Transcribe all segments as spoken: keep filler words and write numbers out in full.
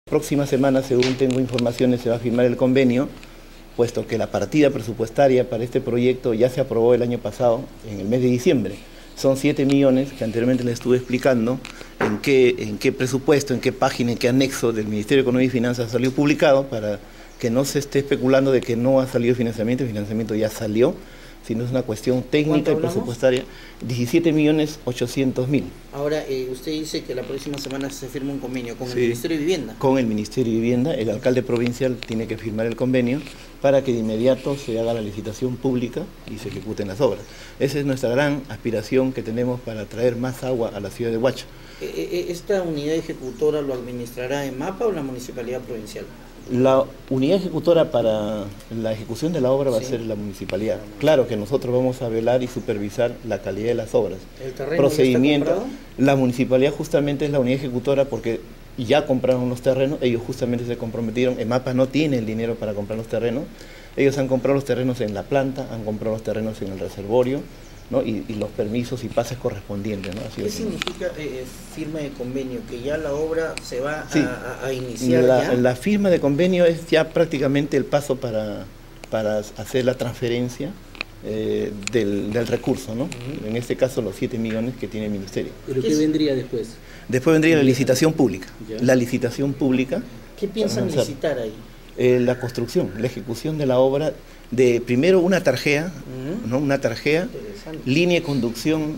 Próxima semana, según tengo informaciones, se va a firmar el convenio, puesto que la partida presupuestaria para este proyecto ya se aprobó el año pasado, en el mes de diciembre. Son siete millones que anteriormente les estuve explicando en qué, en qué presupuesto, en qué página, en qué anexo del Ministerio de Economía y Finanzas salió publicado, para que no se esté especulando de que no ha salido financiamiento. El financiamiento ya salió, sino es una cuestión técnica y presupuestaria. diecisiete millones ochocientos mil. Ahora, eh, usted dice que la próxima semana se firma un convenio con Sí, el Ministerio de Vivienda. Con el Ministerio de Vivienda, el alcalde provincial tiene que firmar el convenio para que de inmediato se haga la licitación pública y se ejecuten las obras. Esa es nuestra gran aspiración que tenemos para traer más agua a la ciudad de Huacho. Eh, ¿Esta unidad ejecutora lo administrará EMAPA o la Municipalidad Provincial? La unidad ejecutora para la ejecución de la obra va sí. a ser la municipalidad. Claro que nosotros vamos a velar y supervisar la calidad de las obras. ¿El terreno Procedimiento, ya está comprado? La municipalidad justamente es la unidad ejecutora porque ya compraron los terrenos, ellos justamente se comprometieron. EMAPA no tiene el dinero para comprar los terrenos. Ellos han comprado los terrenos en la planta, han comprado los terrenos en el reservorio, ¿no? y, y los permisos y pases correspondientes, ¿no? Así ¿Qué es, significa eh, firma de convenio? ¿Que ya la obra se va sí. a, a iniciar la, ya? La firma de convenio es ya prácticamente el paso para, para hacer la transferencia eh, del, del recurso, ¿no? Uh-huh. En este caso los siete millones que tiene el Ministerio. ¿Pero qué, qué vendría después? Después vendría la licitación pública. ¿Ya? La licitación pública. ¿Qué piensan licitar ahí? Eh, la construcción, la ejecución de la obra, de primero una tarjea, uh-huh. ¿no? Una tarjea, línea de conducción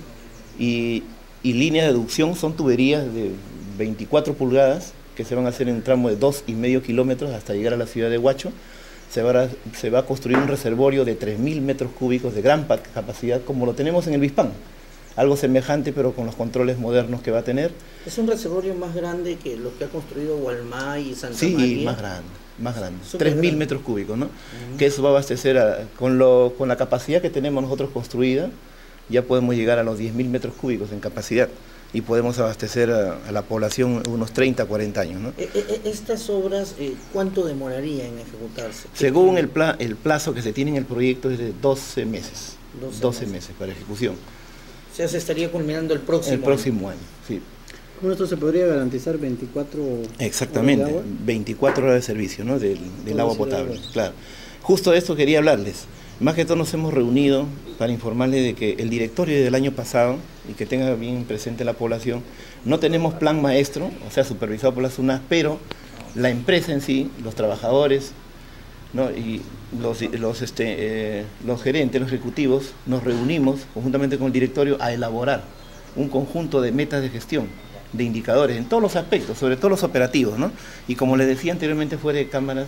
y, y línea de aducción, son tuberías de veinticuatro pulgadas que se van a hacer en un tramo de dos y medio kilómetros hasta llegar a la ciudad de Huacho. Se va a, se va a construir un reservorio de tres mil metros cúbicos de gran capacidad, como lo tenemos en el Bispán. Algo semejante, pero con los controles modernos que va a tener. ¿Es un reservorio más grande que lo que ha construido Gualmay y Santa sí, María? Sí, más grande, más grande. tres mil metros cúbicos, ¿no? Uh-huh. Que eso va a abastecer, a, con, lo, con la capacidad que tenemos nosotros construida, ya podemos llegar a los diez mil metros cúbicos en capacidad y podemos abastecer a, a la población unos treinta, cuarenta años, ¿no? ¿Estas obras eh, cuánto demoraría en ejecutarse? Según el, pla, el plazo que se tiene en el proyecto es de doce meses, doce, doce meses. meses para ejecución. O sea, se estaría culminando el próximo El próximo año, año sí. ¿Con esto se podría garantizar veinticuatro Exactamente, horas de agua? veinticuatro horas de servicio, ¿no? Del, del agua potable, claro. Justo de esto quería hablarles. Más que todo nos hemos reunido para informarles de que el directorio del año pasado, y que tenga bien presente la población, no tenemos plan maestro, o sea, supervisado por la SUNAS, pero la empresa en sí, los trabajadores, ¿no? y los, los, este, eh, los gerentes, los ejecutivos, nos reunimos conjuntamente con el directorio a elaborar un conjunto de metas de gestión, de indicadores, en todos los aspectos, sobre todo los operativos, ¿no? Y como les decía anteriormente fuera de cámaras,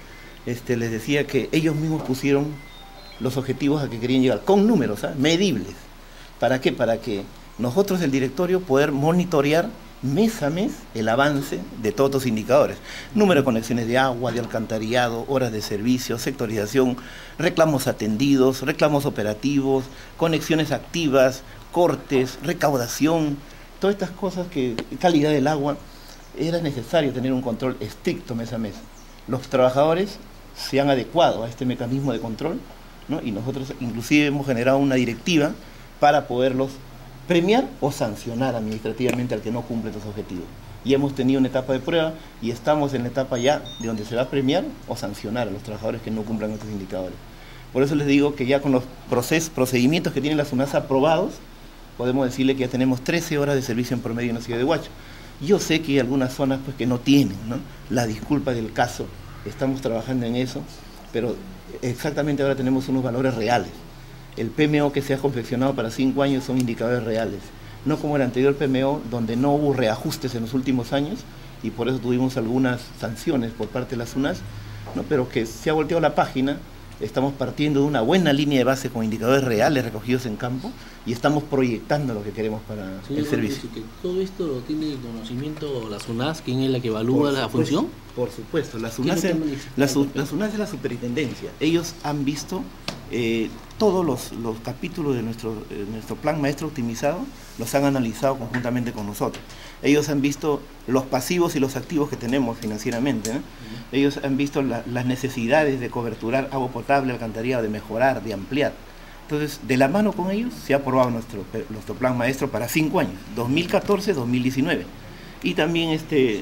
este, les decía que ellos mismos pusieron los objetivos a que querían llegar, con números, ¿eh? medibles. ¿Para qué? Para que nosotros, el directorio, poder monitorear mes a mes el avance de todos los indicadores. Número de conexiones de agua, de alcantarillado, horas de servicio, sectorización, reclamos atendidos, reclamos operativos, conexiones activas, cortes, recaudación, todas estas cosas que, calidad del agua, era necesario tener un control estricto mes a mes. Los trabajadores se han adecuado a este mecanismo de control, ¿no? Y nosotros inclusive hemos generado una directiva para poderlos premiar o sancionar administrativamente al que no cumple estos objetivos. Y hemos tenido una etapa de prueba y estamos en la etapa ya de donde se va a premiar o sancionar a los trabajadores que no cumplan estos indicadores. Por eso les digo que ya con los procesos, procedimientos que tiene la SUNAS aprobados, podemos decirle que ya tenemos trece horas de servicio en promedio en la ciudad de Huacho. Yo sé que hay algunas zonas pues, que no tienen, ¿no? La disculpa del caso, estamos trabajando en eso, pero exactamente ahora tenemos unos valores reales. El P M O que se ha confeccionado para cinco años son indicadores reales, no como el anterior P M O donde no hubo reajustes en los últimos años y por eso tuvimos algunas sanciones por parte de la SUNAS, ¿no? Pero que se ha volteado la página. Estamos partiendo de una buena línea de base con indicadores reales recogidos en campo y estamos proyectando lo que queremos para Señor, el servicio. Que ¿todo esto lo tiene conocimiento la SUNAS, quién es la que evalúa la función? Por supuesto, la SUNAS, es, la, la SUNAS es la superintendencia. Ellos han visto eh, todos los, los capítulos de nuestro, eh, nuestro plan maestro optimizado, los han analizado conjuntamente con nosotros. Ellos han visto los pasivos y los activos que tenemos financieramente, ¿no? Uh-huh. Ellos han visto la, las necesidades de coberturar agua potable, alcantarillado, de mejorar, de ampliar. Entonces, de la mano con ellos se ha aprobado nuestro, nuestro plan maestro para cinco años, dos mil catorce a dos mil diecinueve. Y también este,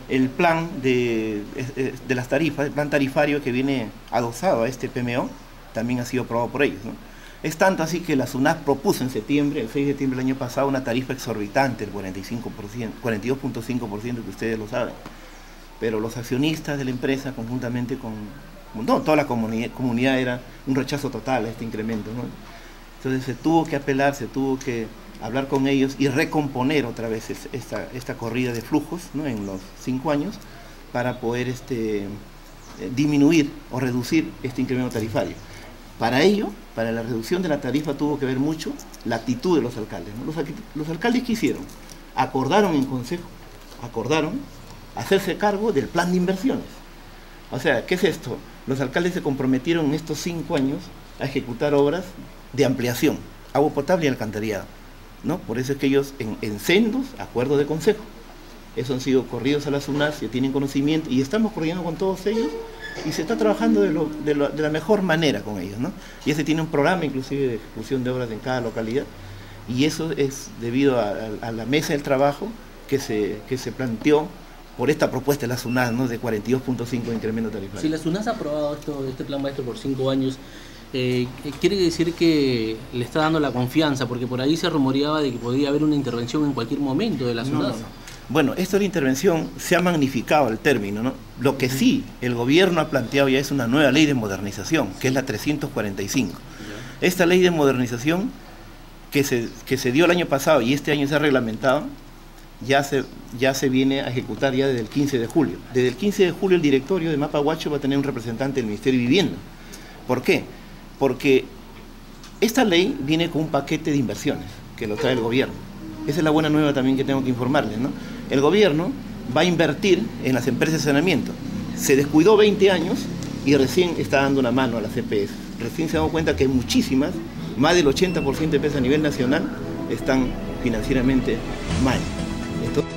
el plan de, de las tarifas, el plan tarifario que viene adosado a este P M O, también ha sido aprobado por ellos, ¿no? Es tanto así que la SUNAT propuso en septiembre, el seis de septiembre del año pasado, una tarifa exorbitante, el cuarenta y cinco por ciento, cuarenta y dos punto cinco por ciento, que ustedes lo saben. Pero los accionistas de la empresa, conjuntamente con no, toda la comunidad, comunidad, era un rechazo total a este incremento, ¿no? Entonces se tuvo que apelar, se tuvo que hablar con ellos y recomponer otra vez esta, esta corrida de flujos, ¿no?, en los cinco años, para poder este, disminuir o reducir este incremento tarifario. Para ello, para la reducción de la tarifa tuvo que ver mucho la actitud de los alcaldes, ¿no? Los, los alcaldes, ¿qué hicieron? Acordaron en consejo, acordaron hacerse cargo del plan de inversiones. O sea, ¿qué es esto? Los alcaldes se comprometieron en estos cinco años a ejecutar obras de ampliación, agua potable y alcantarillado, ¿no? Por eso es que ellos en, en sendos acuerdos de consejo, esos han sido corridos a la SUNAT, ya tienen conocimiento y estamos coordinando con todos ellos y se está trabajando de, lo, de, lo, de la mejor manera con ellos, ¿no? Y se tiene un programa inclusive de ejecución de obras en cada localidad y eso es debido a, a, a la mesa del trabajo que se, que se planteó por esta propuesta de la SUNAT, ¿no?, de cuarenta y dos punto cinco de incremento tarifario. Si la SUNAT ha aprobado esto, este plan maestro por cinco años, eh, quiere decir que le está dando la confianza, porque por ahí se rumoreaba de que podría haber una intervención en cualquier momento de la SUNAT. No, no, no. Bueno, esto de la intervención se ha magnificado el término, ¿no? Lo que sí el gobierno ha planteado ya es una nueva ley de modernización, que es la trescientos cuarenta y cinco. Esta ley de modernización que se, que se dio el año pasado y este año se ha reglamentado, ya se, ya se viene a ejecutar ya desde el quince de julio. Desde el quince de julio el directorio de Mapa Huacho va a tener un representante del Ministerio de Vivienda. ¿Por qué? Porque esta ley viene con un paquete de inversiones que lo trae el gobierno. Esa es la buena nueva también que tengo que informarles, ¿no? El gobierno va a invertir en las empresas de saneamiento. Se descuidó veinte años y recién está dando una mano a las E P S. Recién se ha dado cuenta que hay muchísimas, más del ochenta por ciento de empresas a nivel nacional están financieramente mal. Entonces,